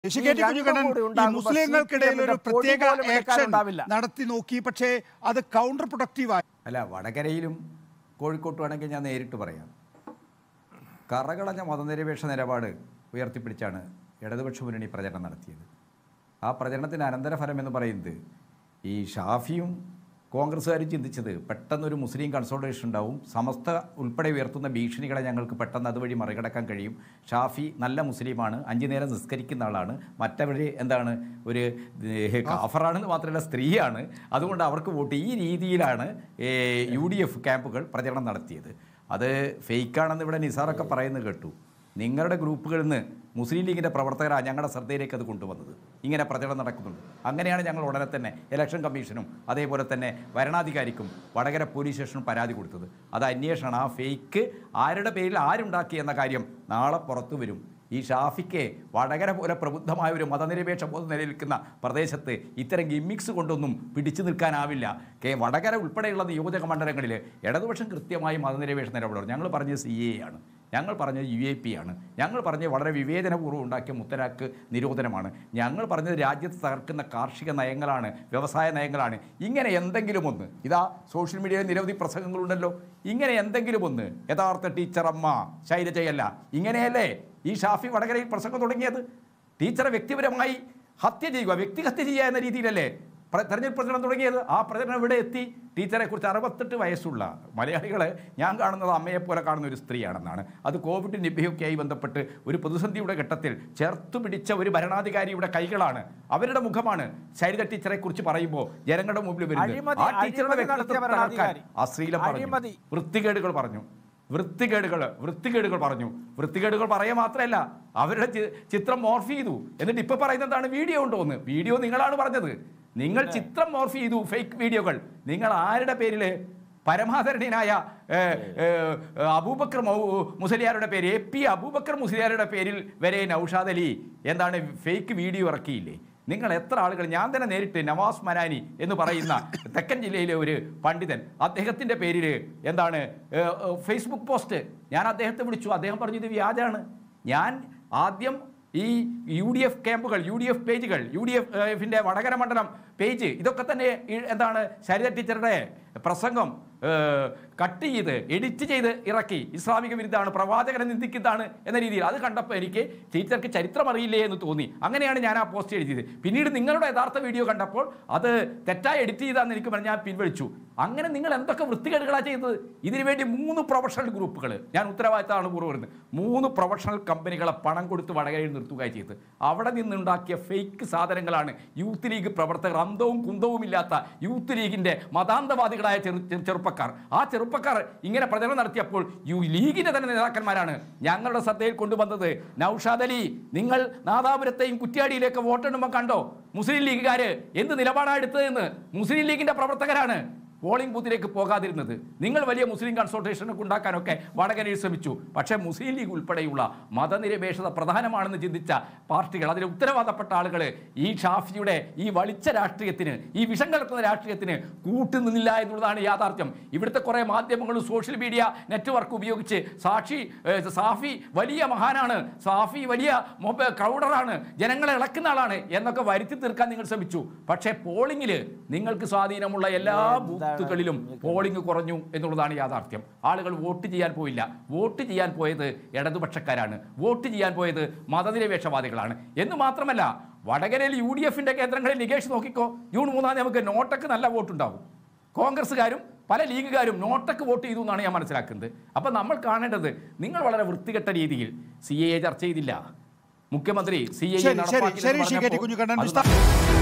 മുസ്ലിങ്ങൾക്കിടയിൽ ഒരു പ്രത്യേക ആക്ഷൻ നടത്തി നോക്കി, പക്ഷേ അത് കൗണ്ടർ പ്രൊഡക്റ്റീവ് ആയി. അല്ല, വടകരയിലും കോഴിക്കോട്ടുമാണെങ്കിൽ ഞാൻ നേരിട്ട് പറയാം, കറകളഞ്ഞ മതനിരപേക്ഷ നിലപാട് ഉയർത്തിപ്പിടിച്ചാണ് ഇടതുപക്ഷ മുന്നണി പ്രചരണം നടത്തിയത്. ആ പ്രചരണത്തിൻ്റെ അനന്തരഫലം എന്ന് പറയുന്നത് ഈ ഷാഫിയും കോൺഗ്രസ്സുകാരും ചിന്തിച്ചത് പെട്ടെന്നൊരു മുസ്ലിം കൺസോൾട്ടേഷൻ ഉണ്ടാവും, സമസ്ത ഉൾപ്പെടെ ഉയർത്തുന്ന ഭീഷണികളെ ഞങ്ങൾക്ക് പെട്ടെന്ന് അതുവഴി മറികടക്കാൻ കഴിയും. ഷാഫി നല്ല മുസ്ലിമാണ്, 5 നേരം നിസ്കരിക്കുന്ന ആളാണ്, മറ്റവർ എന്താണ് ഒരു കാഫറാണെന്ന് മാത്രമല്ല സ്ത്രീയാണ്, അതുകൊണ്ട് അവർക്ക് വോട്ട്. ഈ രീതിയിലാണ് UDF ക്യാമ്പുകൾ പ്രചരണം നടത്തിയത്. അത് ഫേക്കാണെന്ന് ഇവിടെ നിസാറൊക്കെ പറയുന്നത് കേട്ടു. നിങ്ങളുടെ ഗ്രൂപ്പുകളിൽ നിന്ന് മുസ്ലിം ലീഗിൻ്റെ പ്രവർത്തകരാണ് ഞങ്ങളുടെ ശ്രദ്ധയിലേക്ക് അത് കൊണ്ടുവന്നത്. ഇങ്ങനെ പ്രചരണം നടക്കുന്നുണ്ട്. അങ്ങനെയാണ് ഞങ്ങൾ ഉടനെ തന്നെ ഇലക്ഷൻ കമ്മീഷനും അതേപോലെ തന്നെ വരണാധികാരിക്കും വടകര പോലീസ് സ്റ്റേഷനും പരാതി കൊടുത്തത്. അത് അന്വേഷണം, ആ ഫേക്ക് ആരുടെ പേരിൽ ആരുണ്ടാക്കി എന്ന കാര്യം നാളെ പുറത്തു വരും. ഈ ഷാഫിക്ക് വടകര പോലെ പ്രബുദ്ധമായ ഒരു മതനിരപേക്ഷ ബോധം നിലനിൽക്കുന്ന പ്രദേശത്ത് ഇത്തരം ഗിമ്മിക്സ് കൊണ്ടൊന്നും പിടിച്ചു നിൽക്കാനാവില്ല. വടകര ഉൾപ്പെടെയുള്ള നിയോജക മണ്ഡലങ്ങളിൽ ഇടതുപക്ഷം കൃത്യമായി മതനിരപേക്ഷ നിലപാടാണ്. ഞങ്ങൾ പറഞ്ഞത് CAA ആണ്, ഞങ്ങൾ പറഞ്ഞത് UAP ആണ്, ഞങ്ങൾ പറഞ്ഞത് വളരെ വിവേചനപൂർവ്വം ഉണ്ടാക്കിയ മുത്തലാഖ് നിരോധനമാണ്, ഞങ്ങൾ പറഞ്ഞത് രാജ്യത്ത് തകർക്കുന്ന കാർഷിക നയങ്ങളാണ്, വ്യവസായ നയങ്ങളാണ്. ഇങ്ങനെ എന്തെങ്കിലും ഒന്ന്, ഇതാ സോഷ്യൽ മീഡിയയിൽ നിരവധി പ്രസംഗങ്ങളുണ്ടല്ലോ, ഇങ്ങനെ എന്തെങ്കിലും ഒന്ന് യഥാർത്ഥ ടീച്ചറമ്മ ശൈലജയല്ല, ഇങ്ങനെയല്ലേ ഈ ഷാഫി വടകരയിൽ പ്രസംഗം തുടങ്ങിയത്? ടീച്ചറെ വ്യക്തിപരമായി ഹത്യ ചെയ്യുക, വ്യക്തിഹത്യ ചെയ്യുക എന്ന രീതിയിലല്ലേ തെരഞ്ഞെടുപ്പ് പ്രചരണം തുടങ്ങിയത്? ആ പ്രചരണം ഇവിടെ എത്തി. ടീച്ചറെക്കുറിച്ച് 68 വയസ്സുള്ള മലയാളികളെ ഞാൻ കാണുന്നത് അമ്മയെപ്പോലെ കാണുന്ന ഒരു സ്ത്രീയാണെന്നാണ്. അത് കോവിഡ് നിബയൊക്കെയായി ബന്ധപ്പെട്ട് ഒരു പ്രതിസന്ധിയുടെ ഘട്ടത്തിൽ ചേർത്തു പിടിച്ച ഒരു ഭരണാധികാരിയുടെ കൈകളാണ്, അവരുടെ മുഖമാണ് ശൈലജ ടീച്ചറെക്കുറിച്ച് പറയുമ്പോൾ ജനങ്ങളുടെ മുമ്പിൽ വരുന്നത്. ആ ടീച്ചറുടെ വ്യക്തിത്വം തകർക്കാൻ അശ്ലീലം പറഞ്ഞു, വൃത്തികേടുകൾ പറഞ്ഞു, വൃത്തികേടുകൾ പറഞ്ഞു. വൃത്തികേടുകൾ പറയുക മാത്രമല്ല, അവരുടെ ചിത്രം മോർഫ് ചെയ്തു. എന്നിട്ട് ഇപ്പൊ പറയുന്നതാണ് വീഡിയോ ഉണ്ടോന്ന്. വീഡിയോ നിങ്ങളാണ് പറഞ്ഞത്, നിങ്ങൾ ചിത്രം മോർഫ് ചെയ്തു, ഫേക്ക് വീഡിയോകൾ. നിങ്ങൾ ആരുടെ പേരിൽ? പരമാദരണീയനായ അബൂബക്കർ മുസ്ലിയാരുടെ പേര്, AP അബൂബക്കർ മുസ്ലിയാരുടെ പേരിൽ വരെ നൗഷാദ് അലി എന്താണ് ഫേക്ക് വീഡിയോ ഇറക്കിയില്ലേ? നിങ്ങൾ എത്ര ആളുകൾ? ഞാൻ തന്നെ നേരിട്ട് നവാസ് മനാനി എന്ന് പറയുന്ന തെക്കൻ ജില്ലയിലെ ഒരു പണ്ഡിതൻ, അദ്ദേഹത്തിൻ്റെ പേരിൽ എന്താണ് ഫേസ്ബുക്ക് പോസ്റ്റ്, ഞാൻ അദ്ദേഹത്തെ വിളിച്ചു. അദ്ദേഹം പറഞ്ഞു ഇത് വ്യാജാണ്. ഞാൻ ആദ്യം ഈ UDF ക്യാമ്പുകൾ, UDF പേജുകൾ, UDFിൻ്റെ വടകര മണ്ഡലം പേജ്, ഇതൊക്കെ തന്നെ എന്താണ് ശൈലജ ടീച്ചറുടെ പ്രസംഗം കട്ട് ചെയ്ത് എഡിറ്റ് ചെയ്ത് ഇറക്കി. ഇസ്ലാമിക വിരുദ്ധമാണ്, പ്രവാചകനെ നിന്ദിക്കുന്നതാണ് എന്ന രീതിയിൽ. അത് കണ്ടപ്പോൾ എനിക്ക് ടീച്ചർക്ക് ചരിത്രം അറിയില്ലേ എന്ന് തോന്നി. അങ്ങനെയാണ് ഞാൻ ആ പോസ്റ്റ് എഴുതിയത്. പിന്നീട് നിങ്ങളുടെ യഥാർത്ഥ വീഡിയോ കണ്ടപ്പോൾ അത് തെറ്റായി എഡിറ്റ് ചെയ്താന്ന് എനിക്ക് പറഞ്ഞ് ഞാൻ പിൻവലിച്ചു. അങ്ങനെ നിങ്ങൾ എന്തൊക്കെ വൃത്തികേടുകളാണ് ചെയ്തത്? ഇതിനുവേണ്ടി 3 പ്രൊഫഷണൽ ഗ്രൂപ്പുകൾ, ഞാൻ ഉത്തരവാദിത്തമാണ് പറയുന്നത്, 3 പ്രൊഫഷണൽ കമ്പനികളെ പണം കൊടുത്ത് വടകരയിൽ നിർത്തുകയാണ് ചെയ്തത്. അവിടെ നിന്നുണ്ടാക്കിയ ഫേക്ക് സാധനങ്ങളാണ് യൂത്ത് ലീഗ് പ്രവർത്തകർ, അന്തവും കുന്തവും ഇല്ലാത്ത യൂത്ത് ലീഗിൻ്റെ മതാന്തവാദികളായ ചെറുപ്പക്കാർ. ആ ചെറുപ്പക്കാർ ഇങ്ങനെ പ്രചരണം നടത്തിയപ്പോൾ ലീഗിൻ്റെ തന്നെ നേതാക്കന്മാരാണ് ഞങ്ങളുടെ ശ്രദ്ധയിൽ കൊണ്ടുവന്നത്. നൗഷാദ് അലി, നിങ്ങൾ നാദാപുരത്തെയും കുറ്റ്യാടിയിലേക്ക് വോട്ടെണ്ണുമ്പോൾ കണ്ടോ മുസ്ലിം ലീഗുകാർ എന്ത് നിലപാടാണ് എടുത്തതെന്ന്? മുസ്ലിം ലീഗിൻ്റെ പ്രവർത്തകരാണ് പോളിംഗ് ബൂത്തിലേക്ക് പോകാതിരുന്നത്. നിങ്ങൾ വലിയ മുസ്ലിം കൺസൾട്ടേഷനൊക്കെ ഉണ്ടാക്കാനൊക്കെ വടകരയിൽ ശ്രമിച്ചു. പക്ഷേ മുസ്ലിം ലീഗ് ഉൾപ്പെടെയുള്ള മതനിരപേക്ഷത പ്രധാനമാണെന്ന് ചിന്തിച്ച പാർട്ടികൾ, അതിൽ ഉത്തരവാദപ്പെട്ട ആളുകൾ ഈ ഷാഫിയുടെ ഈ വളിച്ച രാഷ്ട്രീയത്തിന്, ഈ വിഷം കലർത്തുന്ന രാഷ്ട്രീയത്തിന് കൂട്ടുനിന്നില്ല എന്നുള്ളതാണ് യാഥാർത്ഥ്യം. ഇവിടുത്തെ കുറേ മാധ്യമങ്ങളും സോഷ്യൽ മീഡിയ നെറ്റ്വർക്ക് ഉപയോഗിച്ച് സാഫി വലിയ മഹാനാണ്, സാഫി വലിയ ക്രൗഡറാണ്, ജനങ്ങളെ ഇളക്കുന്ന ആളാണ് എന്നൊക്കെ വരുത്തി തീർക്കാൻ നിങ്ങൾ ശ്രമിച്ചു. പക്ഷേ പോളിംഗിൽ നിങ്ങൾക്ക് സ്വാധീനമുള്ള എല്ലാ ിലും പോളിംഗ് കുറഞ്ഞു എന്നുള്ളതാണ് യാഥാർത്ഥ്യം. ആളുകൾ വോട്ട് ചെയ്യാൻ പോയില്ല. വോട്ട് ചെയ്യാൻ പോയത് ഇടതുപക്ഷക്കാരാണ്, വോട്ട് ചെയ്യാൻ പോയത് മതനിരപേക്ഷവാദികളാണ്. എന്ന് മാത്രമല്ല, വടകരയിൽ UDFിൻ്റെ കേന്ദ്രങ്ങളിൽ നികേഷ് നോക്കിക്കോ, ജൂൺ 3 നമുക്ക് നോട്ടക്ക് നല്ല വോട്ടുണ്ടാവും. കോൺഗ്രസ്സുകാരും പല ലീഗുകാരും നോട്ടക്ക് വോട്ട് ചെയ്തു എന്നാണ് ഞാൻ മനസ്സിലാക്കുന്നത്. അപ്പം നമ്മൾ കാണേണ്ടത്, നിങ്ങൾ വളരെ വൃത്തികെട്ട രീതിയിൽ CAA ചർച്ച ചെയ്തില്ല. മുഖ്യമന്ത്രി CAA നടപ്പാക്കി